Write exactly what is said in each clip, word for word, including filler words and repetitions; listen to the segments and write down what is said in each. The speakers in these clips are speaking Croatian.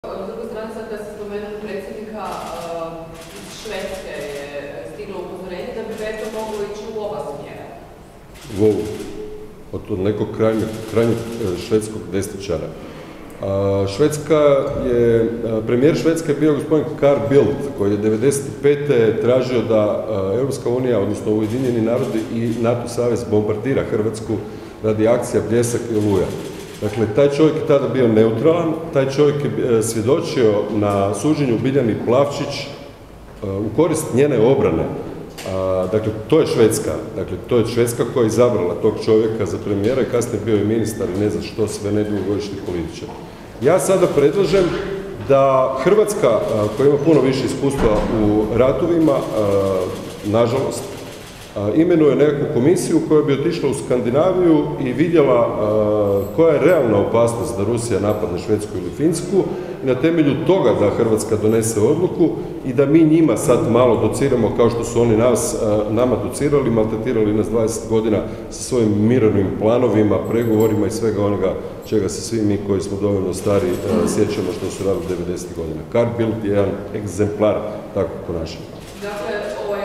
S druge strane, sad kad ste spomenuli predsjednika iz Švedske je stiglo upozorenje da bi veto moglo ići u oba smjera. Wow. Od nekog krajnjeg, krajnjeg švedskog desničara. Švedska je, premijer Švedske je bio gospodin Carl Bildt, koji je devedeset pete tražio da Europska unija, odnosno Ujedinjeni narodi i NATO savez bombardira Hrvatsku radi akcija Bljesak i Oluja. Dakle, taj čovjek je tada bio neutralan, taj čovjek je svjedočio na suđenju Biljani Plavčić u korist njene obrane. Dakle, to je Švedska. Dakle, to je Švedska koja je izabrala tog čovjeka za premijera i kasnije bio i ministar i ne znam što sve, ne dugogodišnji političar. Ja sada predlažem da Hrvatska, koja ima puno više iskustva u ratovima, nažalost, imenuje nekakvu komisiju koja bi otišla u Skandinaviju i vidjela koja je realna opasnost da Rusija napadne Švedsku ili Finsku i na temelju toga da Hrvatska donese odluku i da mi njima sad malo dociramo kao što su oni nas, nama docirali, maltretirali nas dvadeset godina sa svojim mirovnim planovima, pregovorima i svega onoga čega se svi mi koji smo dovoljno stari sjećamo što su radili devedesetih godina. Carl Bildt je jedan egzemplar takvog ponašanja. Dakle, ovaj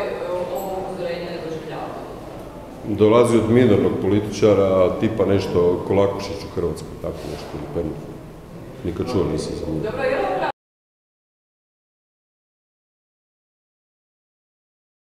dolazi od minornog političara, tipa nešto Kolakušić u Hrvatskoj, tako nešto, nikad čuo nisam za njih.